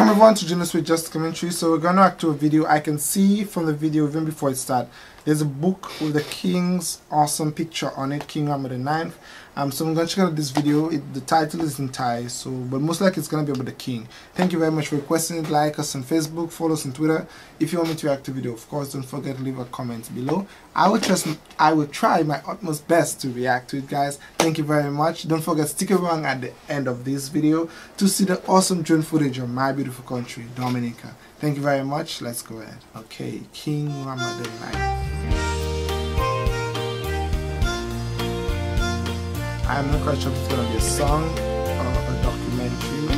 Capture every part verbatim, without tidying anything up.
Welcome everyone to Jonas with Just Commentary. So we're gonna act to a video. I can see from the video even before it starts, there's a book with the king's awesome picture on it, King Muhammad the ninth. Um, so I'm gonna check out this video. It, the title is in Thai, so but most likely it's gonna be about the king. Thank you very much for requesting it. Like us on Facebook, follow us on Twitter. If you want me to react to video, of course, don't forget to leave a comment below. I will just I will try my utmost best to react to it, guys. Thank you very much. Don't forget to stick around at the end of this video to see the awesome drone footage of my beautiful country, Dominica. Thank you very much. Let's go ahead. Okay, King Muhammad the ninth. I'm not quite sure if it's gonna be a song or a documentary.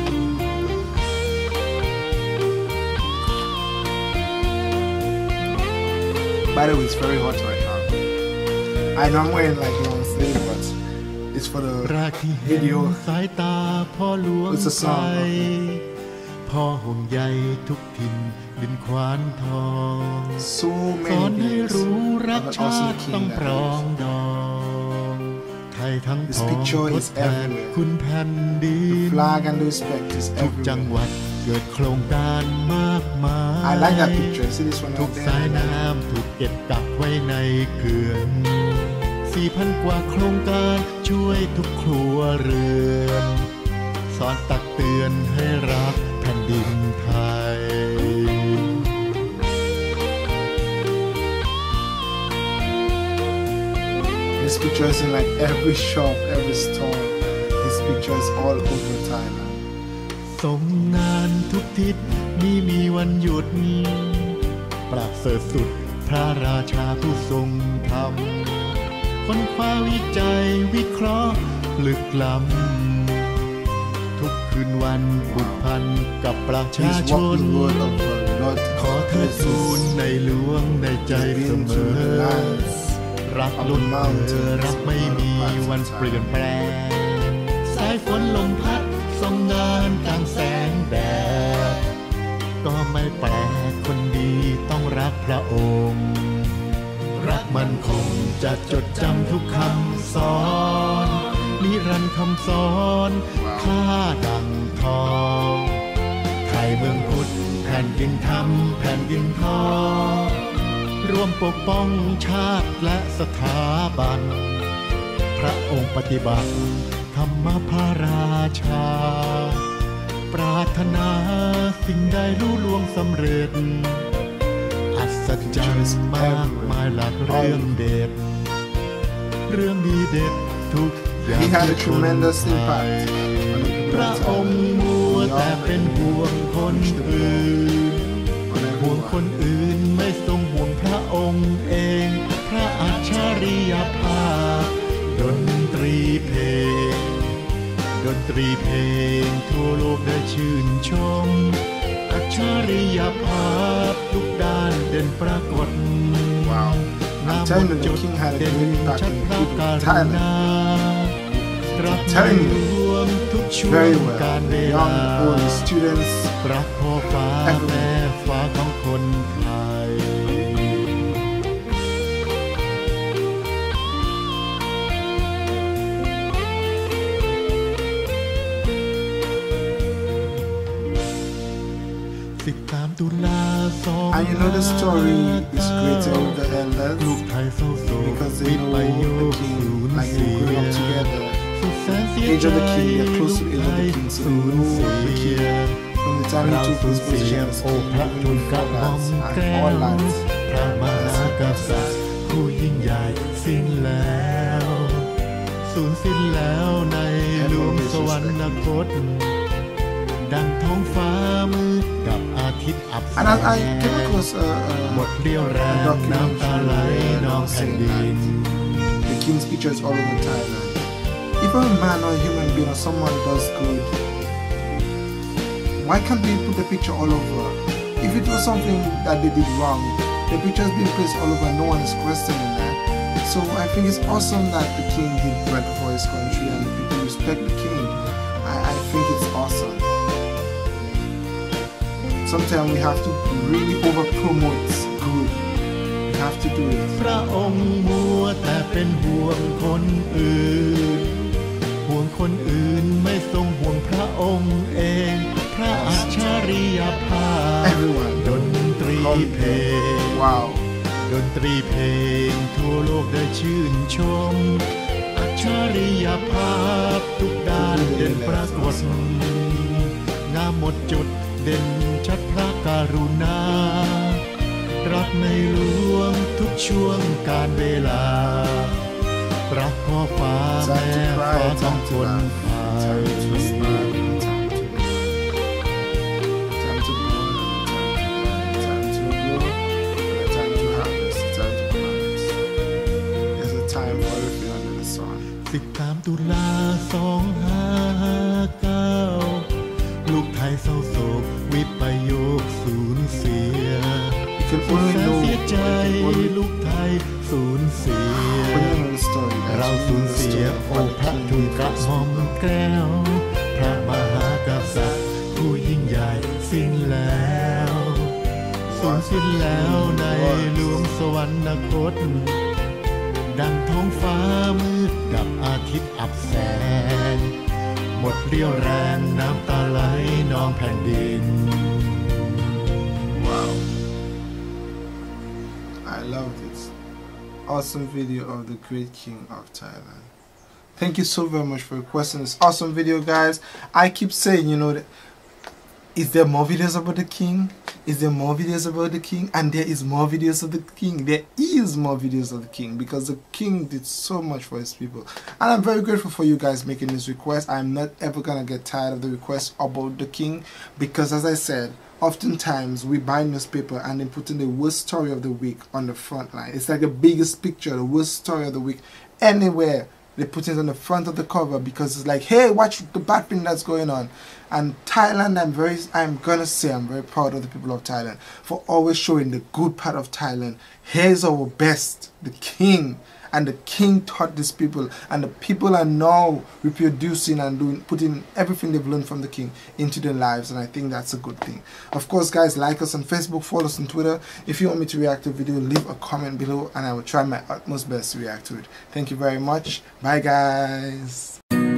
By the way, it's very hot right now. I know I'm wearing like long sleeve, but it's for the video. It's a song. Okay. พ่อห่วงใยทุกถิ่นดินขวานทองสอนให้รู้รักชาติต้องปรองดองไทยทั้งพ้องทดแทนคุณแผ่นดินทุกจังหวัดเกิดโครงการมากมายทุกสายน้ำถูกเก็บกักไว้ในเขื่อนสี่พันกว่าโครงการช่วยทุกครัวเรือนสอนตักเตือนให้รักแผ่นดินไทย This picture is in like every shop, every store. This picture is all over Thailand. ส่งงานทุกทิศนี่มีวันหยุดประเสริฐสุดพระราชาผู้ทรงธรรมค้นคว้าวิจัยวิเคราะห์ลึกล้ำทุกคืนวันผูกพันกับประชาชนขอเทิดทูนในหลวงในใจเสมอรักล้นเธอรักไม่มีวันเปลี่ยนแปลงสายฝนลมพัดส่องงานกลางแสงแดดก็ไม่แปลกคนดีต้องรักพระองค์รักมันคงจะจดจำทุกคำสอนนิรันดร์คำสอนค่าดังทองไทยเมืองพุทธแผ่นดินธรรมแผ่นดินทองร่วมปกป้องชาติและสถาบันพระองค์ปฏิบัติธรรมพระราชาปรารถนาสิ่งใดรู้ล่วงสำเร็จอัศจรรย์มากมายหลากเรื่องเด็ดเรื่องดีเด็ดทุก He had a tremendous impact. พระองค์มัวแต่เป็นห่วงคนอื่นห่วงคนอื่นไม่ทรงห่วงพระองค์เองพระอัจฉริยภาพดนตรีเพลงดนตรีเพลงทั่วโลกได้ชื่นชมอัจฉริยภาพทุกด้านเด่นปรากฏ Wow. I'm telling you, the king had a great impact in people in Thailand. I'm telling you, very well. Young, old, students, everyone. And you know the story is greater with the elders because they know the king, like they grew up together. The age of the king, they're close to the age of the king, so they know the king from the time he took his positions even before that and all that. พระมหากษัตริย์ผู้ยิ่งใหญ่สิ้นแล้วสูญสิ้นแล้วในหลวงสวรรคตดังท้องฟ้ามืดกับอาทิตย์อับแสงหมดเรี่ยวแรงน้ำตาไหลนองแผ่นดิน The king's picture is all over Thailand. If a man or a human being or someone does good, why can't they put the picture all over? If it was something that they did wrong, the picture has been placed all over, no one is questioning that. So I think it's awesome that the king did right for his country and the people respect the king. I, I think it's awesome. Sometimes we have to really over promote good. We have to do it. พระองค์มัวแต่เป็นห่วงคนอื่นห่วงคนอื่นไม่ทรงห่วงพระองค์เองพระอัจฉริยภาพ Everyone ดนตรีเพลง Wow ดนตรีเพลงทั่วโลกได้ชื่นชมอัจฉริยภาพทุกด้านเด่นปรากฏงามหมดจดเด่นชัดพระกรุณารักในหลวงทุกช่วงการเวลารักพ่อฟ้าแม่ฟ้าต้องคนไทย Time to grow, time to harvest, time to harvest. There's a time for everything under the sun. สิบสามตุลาสองห้าห้าเก้าลูกไทยเศร้าโศกวิปโยคสูญเสียแสนเสียใจลูกไทยสูญเสียเราสูญเสียองค์พระทุนกระหม่อมแก้วพระมหากษัตริย์ผู้ยิ่งใหญ่สิ้นแล้วสูญสิ้นแล้วในหลวงสวรรคตดังท้องฟ้ามืดดับอาทิตย์อับแสงหมดเรี่ยวแรงน้ำตาไหลนองแผ่นดิน Wow, I love this awesome video of the great king of Thailand. Thank you so very much for requesting this awesome video, guys. I keep saying, you know, that is there more videos about the king? Is there more videos about the king? And there is more videos of the king. There is more videos of the king because the king did so much for his people. And I'm very grateful for you guys making this request. I'm not ever gonna get tired of the request about the king because, as I said, oftentimes we buy newspaper and then put in the worst story of the week on the front line. It's like the biggest picture, the worst story of the week anywhere. They put it on the front of the cover because it's like, hey, watch the bad thing that's going on. And Thailand, I'm very, I'm gonna say I'm very proud of the people of Thailand for always showing the good part of Thailand. Here's our best, the king. And the king taught these people, and the people are now reproducing and doing, putting everything they've learned from the king into their lives, and I think that's a good thing. Of course, guys, like us on Facebook, follow us on Twitter. If you want me to react to a video, leave a comment below, and I will try my utmost best to react to it. Thank you very much. Bye, guys.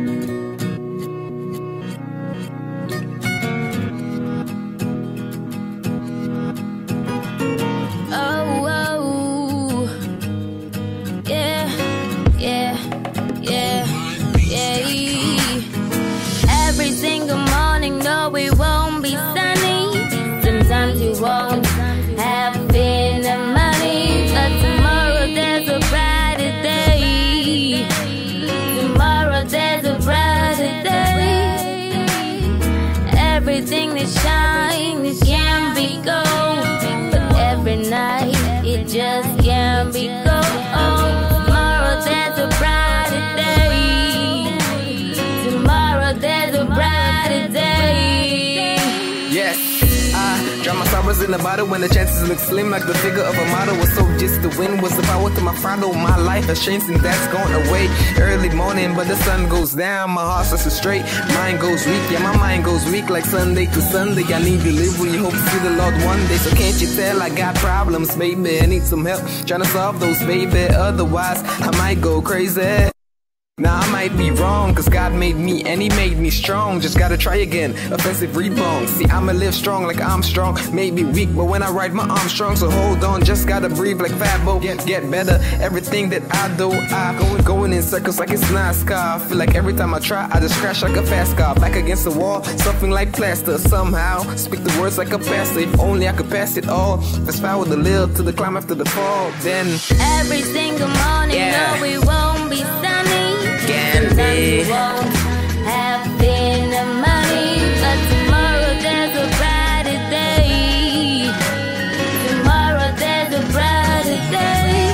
Won't have enough money, but tomorrow there's a brighter day. Tomorrow there's a brighter day. Everything that shines can be gold, but every night it just can't be gold. Tomorrow there's a brighter day. Tomorrow there's a brighter day. Yes. Drown my sorrows in the bottle when the chances look slim, like the figure of a model was so just the wind was the power to my throttle. My life has changed and that's gone away. Early morning but the sun goes down, my heart starts to straight, mind goes weak, yeah my mind goes weak like Sunday to Sunday. I need delivery, hope to see the Lord one day. So can't you tell I got problems, baby, I need some help trying to solve those, baby, otherwise I might go crazy. Now I might be wrong, cause God made me and he made me strong. Just gotta try again, offensive rebound. See I'ma live strong like I'm strong, maybe weak, but when I ride my arm strong. So hold on, just gotta breathe like Fabo. Get, get better, everything that I do I go going in circles like it's NASCAR. Feel like every time I try I just crash like a fast car. Back against the wall, something like plaster. Somehow, speak the words like a pastor. If only I could pass it all. Fast forward a little to the climb after the fall. Then every single morning, yeah. no, it won't be sunny. Can Sometimes be. you won't have enough money, but tomorrow there's a brighter day. Tomorrow there's a brighter day.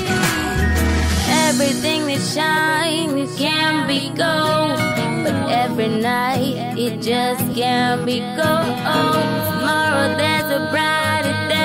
Everything that shines can be gold, but every night it just can't be gold. Tomorrow there's a brighter day.